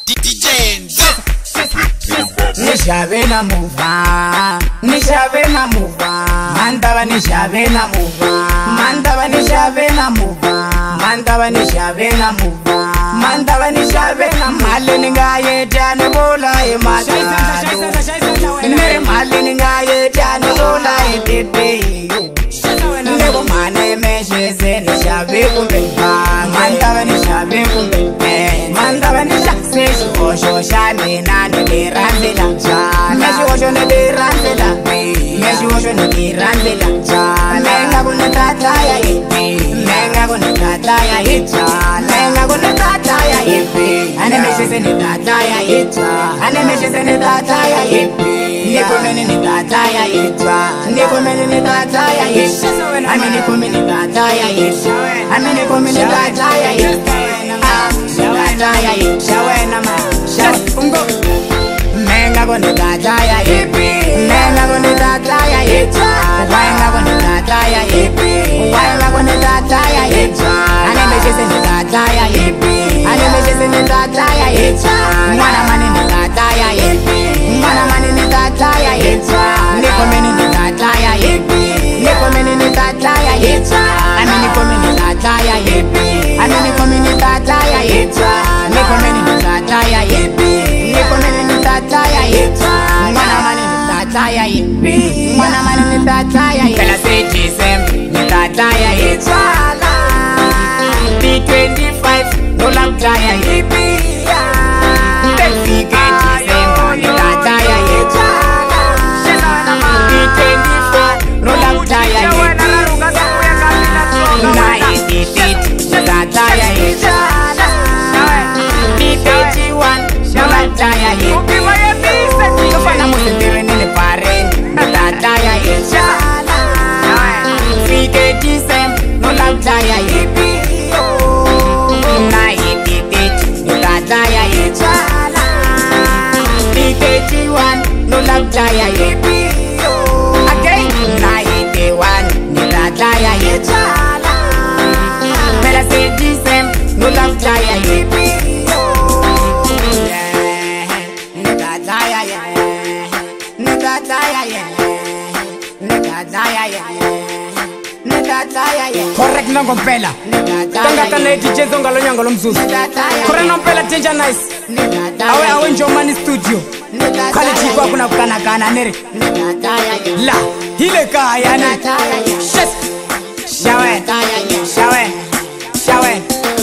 Nishavena muva, nishavena muva, mandava nishavena muva, mandava nishavena muva, mandava nishavena muva, mandava nishavena mali ningayeta nebola ematatu, nere mali ningayeta nebola etete, nebo mane mesheze nishave kumbepa, mandava nishave kumbepa, mandava nishave osho shame na niranzela njala, meshi osho niranzela, meshi osho niranzela njala, menga kunatata ya ipi, menga kunatata ya ita, menga kunatata ya ipi, ane meshi ni tata ya ita, ane meshi ni tata ya ipi, niko meni ni tata ya ita, niko meni ni tata ya ita, ame niko meni tata ya ita, ame niko meni tata ya ita, tata ya ita, shawena ma. Menga gonna taya ipi, menga gonna taya ita, menga gonna taya ipi, menga gonna taya ita, ane meshi ni taya ipi, ane meshi ni taya ita, mwana mani ni taya ipi, mwana mani ni taya ita, niko meni ni taya ipi, niko meni ni taya ita, ane niko meni taya ipi, ane niko meni taya ita, niko meni ni taya ipi. Mwana mani nitataya ipi, mwana mani nitataya ipi. Kala seji sem nitataya itwala, B25 no lamtaya ipi. Tefike sem nitataya itwala, B24 no lamtaya ipi. Na itit nitataya itwala, B31 no lamtaya ipi. Taya ipi, na itit, nitataya itwala, B31 no love taya ipi, again, na 81 nitataya itwala, mela sejisem no love taya ipi, nitataya nitataya nitataya. Correct nango mpela Tangata na DJ zonga lo nyango lo mzuzu Correct nango mpela Danger Nice Awe Njomani studio Quality kwa kuna kukana nere La hile kaya ne Shes Shawe Shawe Shawe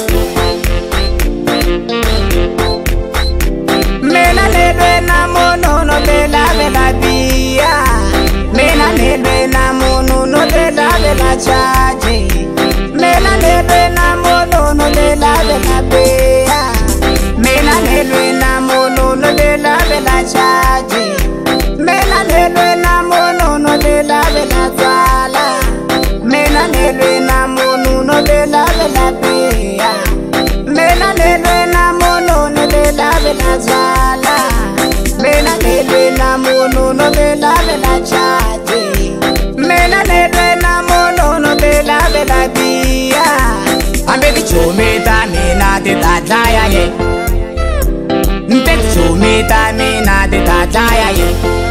Mena lelwe na mono no bela biya Mena lelwe na mono no bela chaji, mena lelwe na mono no bela beya, mena lelwe na mono no bela chaji, mena lelwe na mono no bela zala, mena lelwe na mono no bela beya, mena lelwe na mono no bela zala, mena lelwe na mono no bela chaji, mena lelwe na mono no bela biya, ambe chometa mina de tataya ye, mbe chometa mina de tataya ye,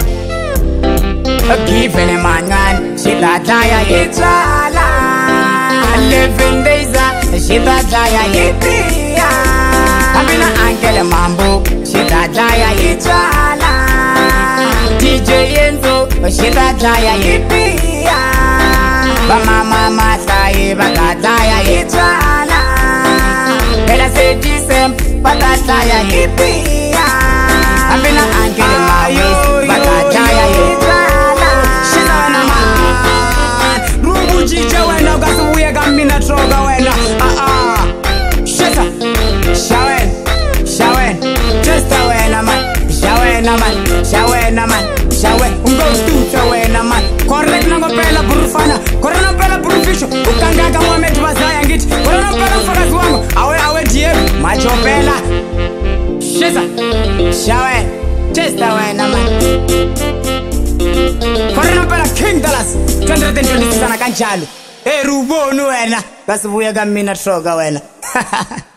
given a man she tataya ye twala, living days she tataya ye biya, amina angele mambo she tataya ye twala, DJ Enzo she tataya ye biya. Mama matai bakataya itwala, ela se disem bakataya ipia, amina angele mawis bakataya itwala. Shizana man, rungu jija wena ukasubuye kamina troga wena. Shiza, shawen, testa wena man, shawena man, ungo stuta wena man. Correct nango pela burufana, correct pela burufisho. Ukangaka Mohamed Bazaya ngiti, correct pela mfakazi wangu. Awe DM, macho pela. Shiza, shawe, testa wena man. Correct pela King Dallas, 226 kanjalo. Rubonu wena, basibuye kamina troga wena.